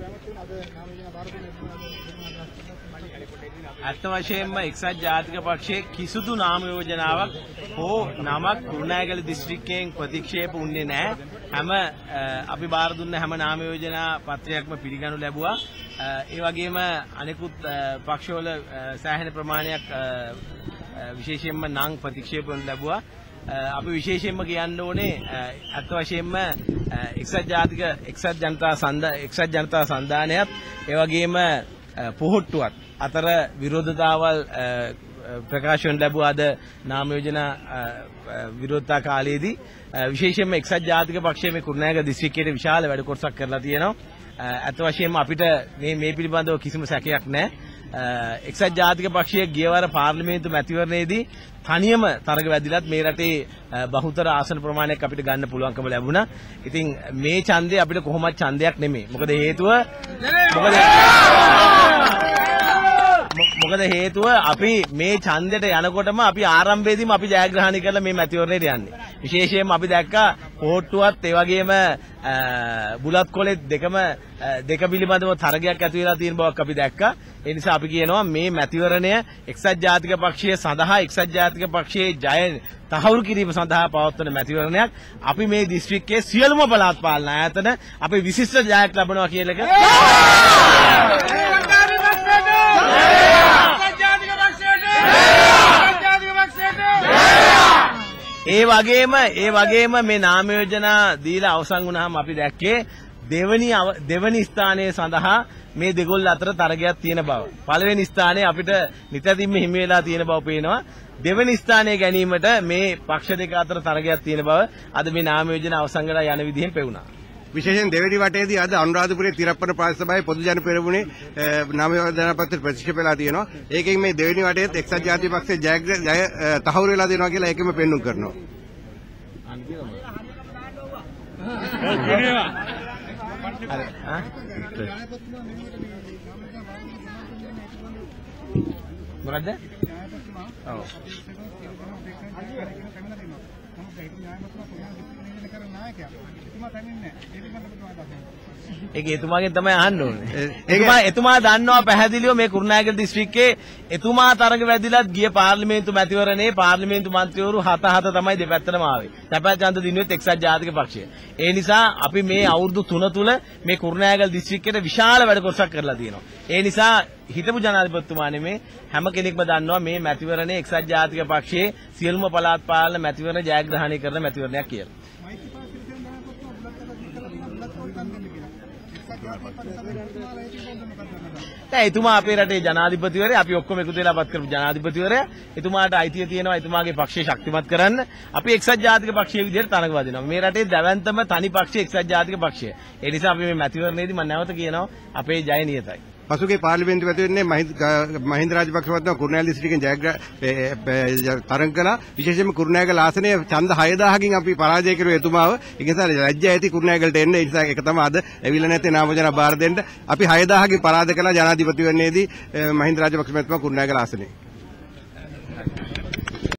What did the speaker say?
ඇත්ත වශයෙන්ම එක්සත් ජාතික පක්ෂයේ කිසිදු නාම යෝජනාවක් හෝ නමක් කුරුණෑගල දිස්ත්‍රික්කයෙන් ප්‍රතික්ෂේප වුණේ නැහැ. හැම අපි බාර දුන්න හැම නාම යෝජනා පත්‍රයක්ම පිළිගනු ලැබුවා. ඒ වගේම අනෙකුත් පක්ෂවල සෑහෙන ප්‍රමාණයක් විශේෂයෙන්ම නම් ප්‍රතික්ෂේප වුණ ලැබුවා. අපි විශේෂයෙන්ම කියන්න ඕනේ අත් වශයෙන්ම එක්සත් ජනතා සන්ධානයත් ඒ වගේම පොහොට්ටුවත් අතර විරෝධතාවල් ප්‍රකාශ වන ලැබුවා අද නාම යෝජනා විරෝධතා කාලයේදී. විශේෂයෙන්ම එක්සත් ජාතික පක්ෂයේ මේ කුරුණෑගල දිස්ත්‍රික්කයේ විශාල වැඩ කොටසක් කරලා තියෙනවා. අත් වශයෙන්ම අපිට මේ පිළිබඳව කිසිම සැකයක් නැහැ. එක්සත් ජාතික පක්ෂයේ ගියවර පාර්ලිමේන්තු මැතිවරණයේදී තනියම තරග වැදිලත් මේ රටේ බහුතර ආසන ප්‍රමාණයක් අපිට ගන්න පුළුවන්කම ලැබුණා. ඉතින් මේ ඡන්දය අපිට කොහොමවත් ඡන්දයක් නෙමෙයි. මොකද හේතුව අපි මේ ඡන්දයට යනකොටම අපි ආරම්භයේදීම අපි ජයග්‍රහණය කරලා මේ මැතිවරණයට යන්නේ. විශේෂයෙන්ම අපි දැක්කා පොට්ටුවත් ඒ වගේම බුලත් කොලෙත් දෙක පිළිබඳව තරගයක් ඇති වෙලා තියෙන බවක් අපි දැක්කා. ඒ නිසා අපි කියනවා මේ මැතිවරණය එක්සත් ජාතික පක්ෂය සඳහා එක්සත් ජාතික පක්ෂයේ ජය තහවුරු කිරීම සඳහා පවත්වන මැතිවරණයක්. අපි මේ දිස්ත්‍රික්කයේ සියලුම පළාත් පාලන ආයතන අපි විශිෂ්ට ජයක් ලබනවා කියලා ඒ වගේම මේ නාම යෝජනා දීලා අවසන් වුණාම අපි දැක්කේ දෙවනි ස්ථානයේ සඳහා මේ දෙගොල්ල අතර තරගයක් තියෙන බව. පළවෙනි ස්ථානයේ අපිට නිතරම හිමි වෙලා තියෙන බව පේනවා. දෙවනි ස්ථානයේ ගැනීමට මේ පක්ෂ දෙක අතර තරගයක් තියෙන බව අද මේ නාම යෝජනා අවසන් කරලා යන විදිහෙන් පෙවුණා. විශේෂයෙන් දෙවෙනි වටේදී අද අනුරාධපුරයේ තිරප්පන ප්‍රාදේශ සභාවේ පොදු ජන පෙරමුණේ නාම යෝජනා පත්‍ර ප්‍රතික්ෂේප වෙලා තියෙනවා. ඒකෙන් මේ දෙවෙනි වටේත් එක්සත් ජාතික පක්ෂයේ ජය තහවුරු වෙලා තියෙනවා කියලා ඒකෙම පෙන්නුම් කරනවා. මොකද්ද? ඒක එතුමාගෙන් තමයි අහන්න ඕනේ. එතුමා දන්නවා පැහැදිලිව මේ කුරුණෑගල දිස්ත්‍රික්කයේ එතුමා තරග වැදිලත් ගිය පාර්ලිමේන්තු මැතිවරණයේ පාර්ලිමේන්තු මන්ත්‍රීවරු 7 තමයි දෙපැත්තටම ආවේ. තැපැත් ඡන්ද දිනුවෙත් එක්සත් ජාතික පක්ෂය. ඒ නිසා අපි මේ අවුරුදු 3 තුල මේ කුරුණෑගල දිස්ත්‍රික්කයට විශාල වැඩ කොටසක් කරලා තියෙනවා. ඒ නිසා හිටපු ජනාධිපතිතුමා නෙමේ හැම කෙනෙක්ම දන්නවා මේ මැතිවරණයේ එක්සත් ජාතික පක්ෂයේ සියලුම පළාත් පාලන මැතිවරණ ජයග්‍රහණය කරන මැතිවරණයක් කියලා. එතුමා අපේ රටේ ජනාධිපතිවරයා අපි ඔක්කොම එකතු වෙලා පත් කරපු ජනාධිපතිවරයා එතුමාට අයිතිය තියෙනවා එතුමාගේ පක්ෂය ශක්තිමත් කරන්න අපි එක්සත් ජාතික පක්ෂයේ විදිහට තරඟ වදිනවා මේ රටේ දැවැන්තම තනි පක්ෂය එක්සත් ජාතික පක්ෂය ඒ නිසා අපි මේ මැතිවරණයේදී මම නැවත කියනවා අපේ ජය නියතයි පසුගිය පාර්ලිමේන්තු මැතිවරණයේ මහින්ද රාජපක්ෂ මහත්මයා කුරුණෑගල දිස්ත්‍රික්කයෙන් තරඟ කළා විශේෂයෙන්ම කුරුණෑගල ආසනයේ ඡන්ද 6000කින් අපි පරාජය කරුවා එතුමාව ඒ නිසා ලැජ්ජා ඇති කුරුණෑගලට එන්න ඒ නිසා ඒක තමයි අද ඇවිල්ලා නැත්තේ නාම යෝජනා බාර දෙන්න අපි 6000කින් පරාජය කළා ජනාධිපතිවරණයේදී මහින්ද රාජපක්ෂ මහත්මයා කුරුණෑගල ආසනයේ